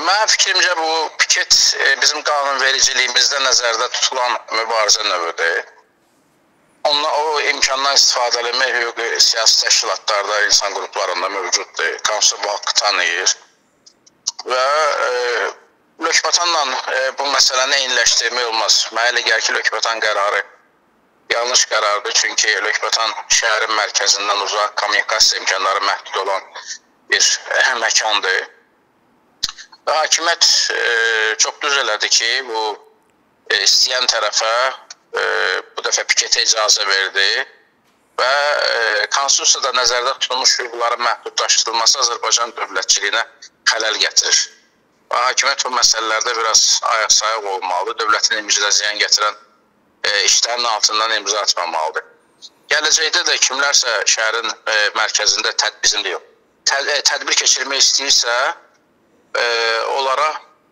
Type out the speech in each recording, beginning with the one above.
Mənim fikrimcə bu piket bizim qanunvericiliyimizdə nəzərdə tutulan mübarizə növüdür. O imkandan istifadə etmək hüquqi siyasi təşkilatlarda, insan qruplarında mövcuddur. Konstitusiya bu haqqı tanıyır. Və Lökbətanla bu məsələni eyniləşdirmək olmaz. Mənə elə gəlir ki, Lökbətan qərarı yanlış qərardır. Çünki Lökbətan şəhərin mərkəzindən uzaq, kommunikasiya imkanları məhdud olan bir məkandır. Və hakimiyyət çox düz elədi ki, bu istəyən tərəfə bu dəfə piketə icazə verdi və Konstitusiyada nəzərdə tutulmuş hüquqların məhdudlaşdırılması Azərbaycan dövlətçiliyinə xələl gətirir. Və hakimiyyət bu məsələlərdə biraz ayaq-sayaq olmalıdır. Dövlətin imicədə ziyan gətirən işlərin altından imza atmamalıdır. Gələcəkdə də kimlərsə şəhərin mərkəzində tədbir keçirmək istəyirsə, onlara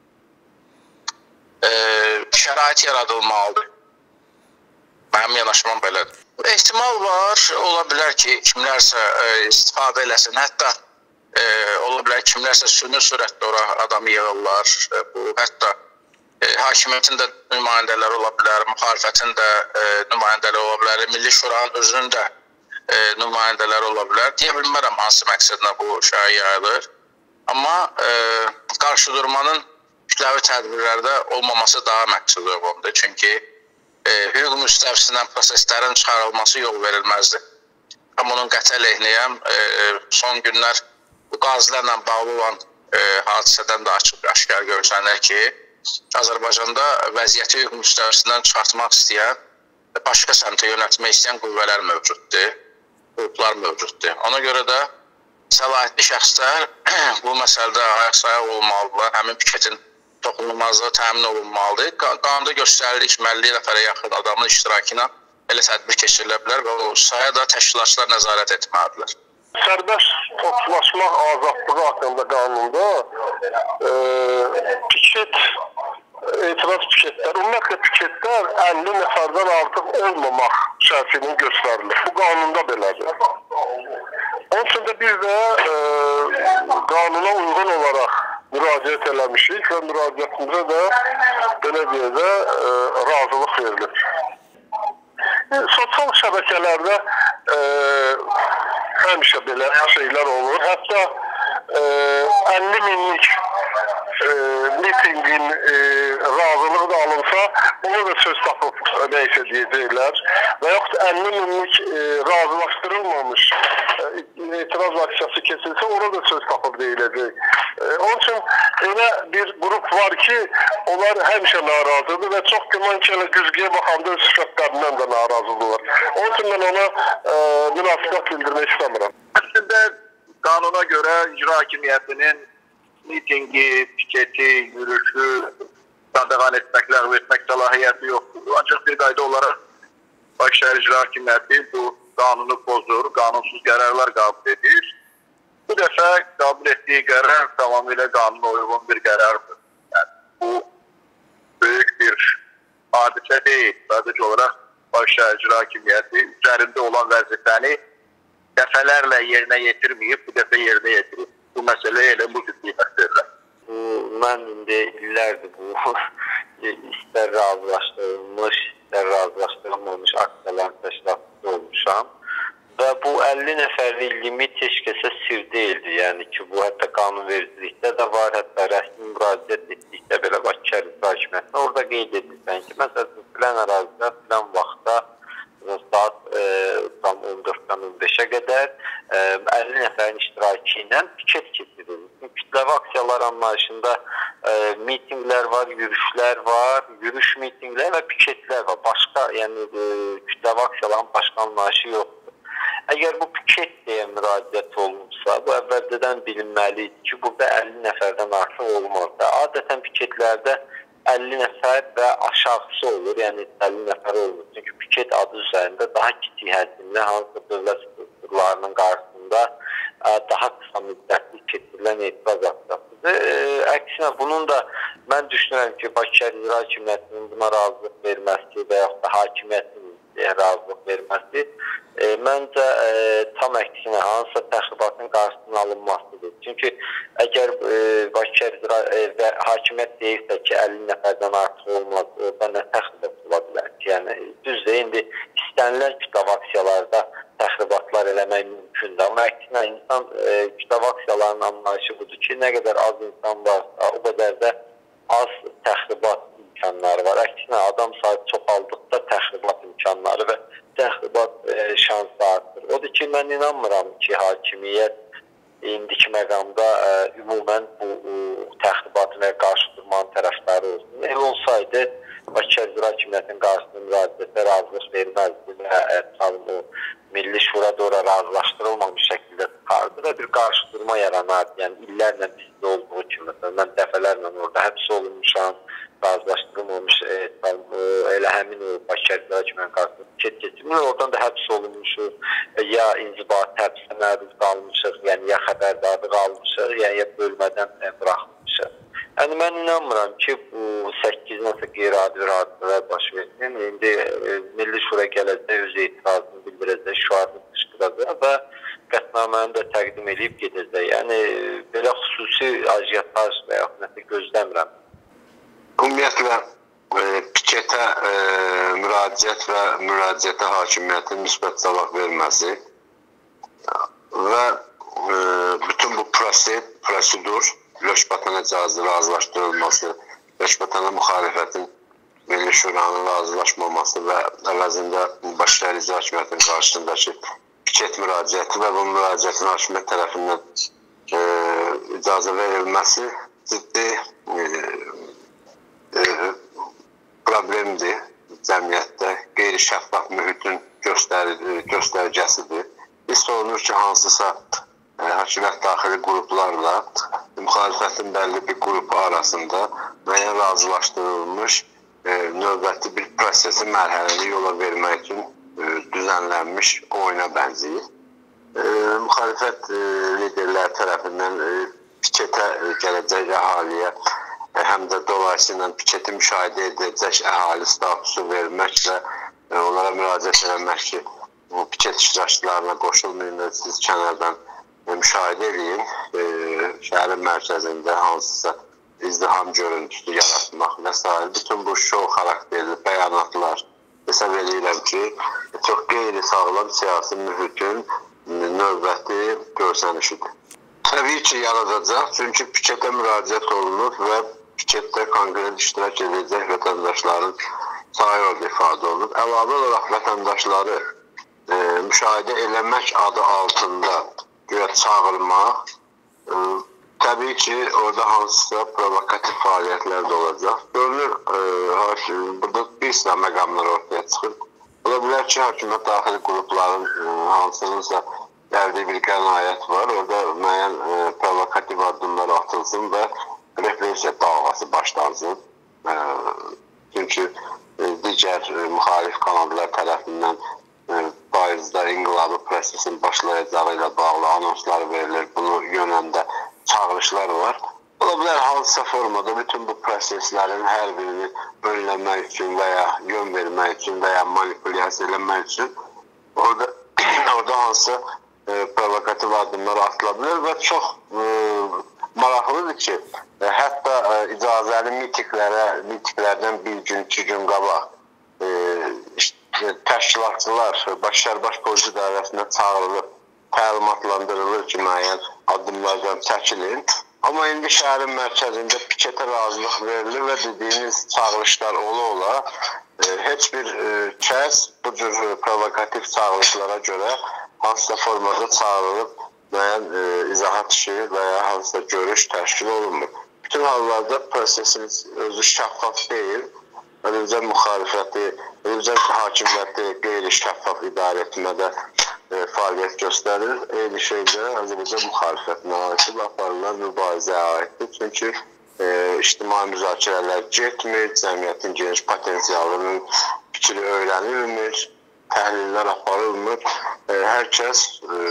şərait yaradılmalıdır. Mənim yanaşmam belədir. Ehtimal var, ola bilər ki, kimlərsə istifadə eləsin. Hətta ola bilər kimlərsə süni sürətdə ora adam yığırlar. Hətta hakimiyyətin də nümayəndələri ola bilər, müxalifətin də nümayəndələri ola bilər, Milli Şuranın özünün də nümayəndələri ola bilər. Deyə bilmərəm hansı məqsədlə bu şəhər yayılır. Amma qarşıdurmanın kütləvi tədbirlərdə olmaması daha məqsəd uyğundur. Çünki hüquq müstəvisindən proseslərin çıxarılması yol verilməzdir. Amma onun qəti əleyhinəyəm, son günlər bu qazilərlə bağlı olan hadisədən də açıq-aşkar görsənir ki, Azərbaycanda vəziyyəti hüquq müstəvisindən çıxartmaq istəyən, başqa səmtə yönətmək istəyən qüvvələr mövcuddur, qruplar mövcuddur. Ona görə də səlahiyyətli şəxslər bu məsələdə ayaq-sayaq olmalıdırlar, həmin piketin toxunulmazlığı təmin olunmalıdır. Qanunda göstərilir ki, 50 nəfərə yaxın adamın iştirakı ilə elə tədbir keçirilə bilər və o saya da təşkilatçılar nəzarət etməlidirlər. Sərbəst toplaşmaq azadlığı haqqında qanunda piket, etiraz piketlər, ümumiyyətlə piketlər 50 nəfərdən artıq olmamaq şərtinin göstərilir. Bu qanunda belədir. Onun üçün də biz də qanuna uyğun olaraq müraciət eləmişik və müraciətimizə də belə deyə də razılıq verilir. Sosial şəbəkələrdə həmişə belə şeylər olur. Hətta 50 minlik mitingin razılığı da alınsa, ona da söz tapıb neysə deyəcəklər. Və yaxud 50 minlik razılaşdırılmamış etiraz aksiyası kesilsə, ona da söz tapıb deyiləcək. Onun üçün elə bir qrup var ki, onlar həmişə narazıdır və çox güman ki, güzgüyə baxanda öz sifətlərindən də narazıdırlar. Onun üçün mən ona münasibət bildirmək istəmirəm. Əslində, qanuna görə icra hakimiyyətinin mitingi, piketi, yürüyüşü qadağan etmək, ləğv etmək səlahiyyəti yoxdur. Ancaq bir qayda olaraq Bakı İcra Hakimiyyəti bu qanunu pozur, qanunsuz qərarlar qəbul edir. Bu dəfə qəbul etdiyi qərar tamamilə qanuna uyğun bir qərardır. Yəni, bu böyük bir hadisə deyil. Sadəcə olaraq Bakı İcra Hakimiyyəti üzərində olan vəzifəni dəfələrlə yerinə yetirməyib, bu dəfə yerinə yetirib. Bu məsələyə elə bu cür qiymət verirlər. Mən indi illərdir bu istər razılaşdırılmış, istər razılaşdırılmamış aksiyaların təşkilatçısı olmuşam. Və bu 50 nəfərlik limit heç kəsə sir deyildi. Yəni ki, bu hətta qanunvericilikdə də var, hətta rəsmi müraciət etdikdə belə Bakı İcra Hakimiyyətinə orada qeyd edilsən ki, məsələn, filan ərazidə, filan vaxtda saat 14-dən 15-ə qədər 50 nəfərin iştirakı ilə piket keçirilir. Kütləvi aksiyalar anlayışında mitinglər var, yürüyüşlər var, yürüyüş mitinglər və piketlər var. Başqa, yəni kütləvi aksiyaların başqa anlayışı yoxdur. Əgər bu piket deyə müraciət olunursa, bu əvvəldən bilinməli idi ki, burada 50 nəfərdən artıq olmaz. Adətən piketlərdə 50 nəfər və aşağısı olur, yəni 50 nəfər olmur. Çünki piket adı üzərində daha kiçik həcmli, hansı dövlət strukturlarının qarşısında daha qısa müddətli keçirilən etiraz aksiyasıdır. Əksinə, bunun da mən düşünürəm ki, Bakı İcra Hakimiyyətinin buna razılıq verməsi və yaxud da hakimiyyətin razılıq verməsi məncə tam əksinə hansısa təxribatın qarşısının alınmasıdır. Çünki əgər Bakı İcra və hakimiyyət deyirsə ki, 50 nəfərdən artıq olmaz, orada nə təxribat ola bilər ki? Yəni düzdür, indi istənilən kütləvi aksiyalarda təxribatlar eləmək mümkündür. Amma əksinə insan kütləvi aksiyaların anlayışı budur ki, nə qədər az insan varsa, o qədər də az təxribat imkanları var. Əksinə adam sayı çoxaldıqda təxribat imkanları və təxribat şansı artır. Odur ki, mən inanmıram ki, hakimiyyət indiki məqamda ümumən bu təxribatına qarşı durmanın tərəfdarı olsun. Ev olsaydı, Bakı İcra Hakimiyyətinin qarşısında müraciətə razılıq verməzdi və o Milli Şura da ora razılaşdırılmamış şəkildə çıxardı və bir qarşıdurma yaranardı. Yəni illərlə bizdə olduğu kimi. Mən dəfələrlə orada həbs olunmuşam, razılaşdırılmamış elə həmin o Bakı İcra Hakimiyyətinin qarşısında keçirmir. Oradan da həbs olunmuşuq, ya inzibati həbsə məruz qalmışıq, yəni ya xəbərdarlıq almışıq, ya bölmədən buraxılmışıq. Yəni mən inanmıram ki, bu 8 nəsə qeyri-adi hadisələr baş versin. İndi Milli Şura gələcək, öz etirazını bildirəcək, şüarını qışqıracaq və qətnaməni də təqdim edib gedəcək. Yəni belə xüsusi ajiyataj və yaxud nəsə gözləmirəm. Ümumiyyətlə piketə müraciət və müraciətə hakimiyyətin müsbət cavab verməsi və bütün bu prosedur Lökbatana razılaşdırılması, Lökbatana müxalifətin Milli Şuranın razılaşmaması və əvəzində Bakı İcra Hakimiyyətinin qarşısındakı piket müraciəti və bu müraciətin hakimiyyət tərəfindən icazə verilməsi ciddi problemdir cəmiyyətdə, qeyri-şəffaf mühitin göstərgəsidir. Hiss olunur ki, hansısa hakimiyyət daxili qruplarla müxalifətin bəlli bir qrupu arasında müəyyən razılaşdırılmış növbəti bir prosesi mərhələni yola vermək üçün düzənlənmiş oyuna bənzəyir. Müxalifət liderləri tərəfindən piketə gələcək əhaliyə həm də dolayısıyla piketi müşahidə edəcək əhali statusu vermək və onlara müraciət eləmək ki, bu piket iştirakçılarına qoşulmayın və siz kənardan müşahidə edin, şəhərin mərkəzində hansısa izdiham görüntüsü yaratmaq və s. Bütün bu şov xarakterli bəyanatlar hesab edirəm ki, çox qeyri-sağlam siyasi mühitin növbəti görsənişidir. Təbii ki, yaradacaq, çünki piketə müraciət olunur və piketdə konkret iştirak edəcək vətəndaşların sayı orada ifadə olunur. Əlavə olaraq vətəndaşları müşahidə eləmək adı altında güya çağırmaq, təbii ki, orada hansısa provokativ fəaliyyətlər də olacaq. Görünür, burada bir sıra məqamlar ortaya çıxır. Ola bilər ki, hakimiyyət daxili qrupların hansınınsa gəldiyi bir qənaət var. Orada müəyyən provokativ addımlar atılsın və repressiya dalğası başlansın. Çünki digər müxalif kanallar tərəfindən Parisdə inqilabı prosesin başlayacağı ilə bağlı anonslar verilir. Bunu yönəndə çağırışlar var. Ola bilər hansısa formada bütün bu proseslərin hər birini önləmək üçün və ya yön vermək üçün və ya manipulyasiya eləmək üçün orada hansısa provokativ addımlar atıla bilər və çox maraqlıdır ki, hətta icazəli mitiklərdən bir gün, 2 gün qabaq təşkilatçılar Şərbaş Polis İdarəsinə çağırılıb, təlimatlandırılır ki, müəyyən addımlardan çəkilin. Amma indi şəhərin mərkəzində piketə razılıq verilir və dediyiniz çağırışlar ola-ola heç bir kəs bu cür provokativ çağırışlara görə hansısa formada çağırılıb müəyyən izahat işi və ya hansısa görüş təşkil olunmur. Bütün hallarda prosesin özü şəffaf deyil. Azərbaycan müxalifəti, Azərbaycan hakimiyyəti qeyri-şəffaf idarə etmədə fəaliyyət göstərir. Eyni şeydə Azərbaycan müxalifətinə aid aparılan mübarizəyə aiddir. Çünki ictimai müzakirələr getmir, cəmiyyətin geniş potensialının fikri öyrənilmir, təhlillər aparılmır. Hər kəs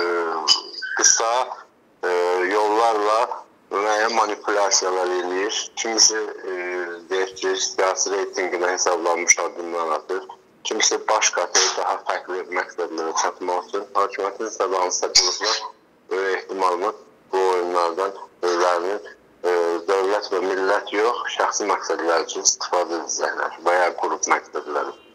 qısa yollarla müəyyən manipulyasiyalar eləyir. Kimisi deyək ki, siyasi reytinqinə hesablanmış addımlar atır. birincisi baş qatı daha fərqli məqsədlərə çatmaq üçün hakimiyyətin səlahiyyətli qruplar böyük ehtimallı bu oyunlardan özlərinin dövlət və millət yox, şəxsi məqsədlər üçün istifadə edəcəklər və ya qrup məqsədləri.